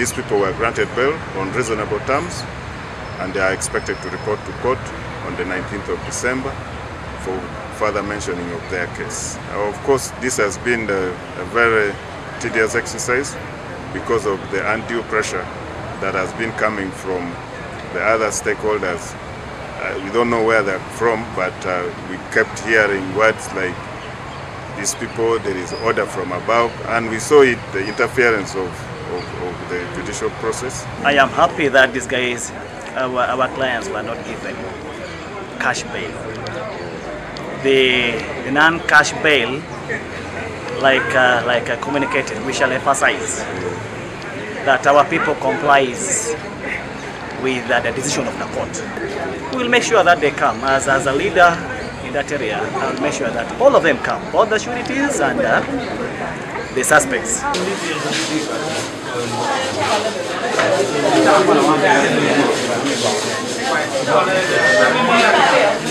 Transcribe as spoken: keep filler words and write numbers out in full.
these people were granted bail on reasonable terms, and they are expected to report to court on the nineteenth of December for further mentioning of their case. Uh, of course, this has been a, a very tedious exercise because of the undue pressure that has been coming from the other stakeholders. Uh, we don't know where they're from, but uh, we kept hearing words like these people, there is order from above, and we saw it, the interference of, of, of the judicial process. I am happy that these guys, our, our clients, were not given cash bail. The, the non-cash bail, like, uh, like I communicated, we shall emphasize that our people complies with uh, the decision of the court. We will make sure that they come. As, as a leader in that area, I will make sure that all of them come, both the sureties and uh, the suspects.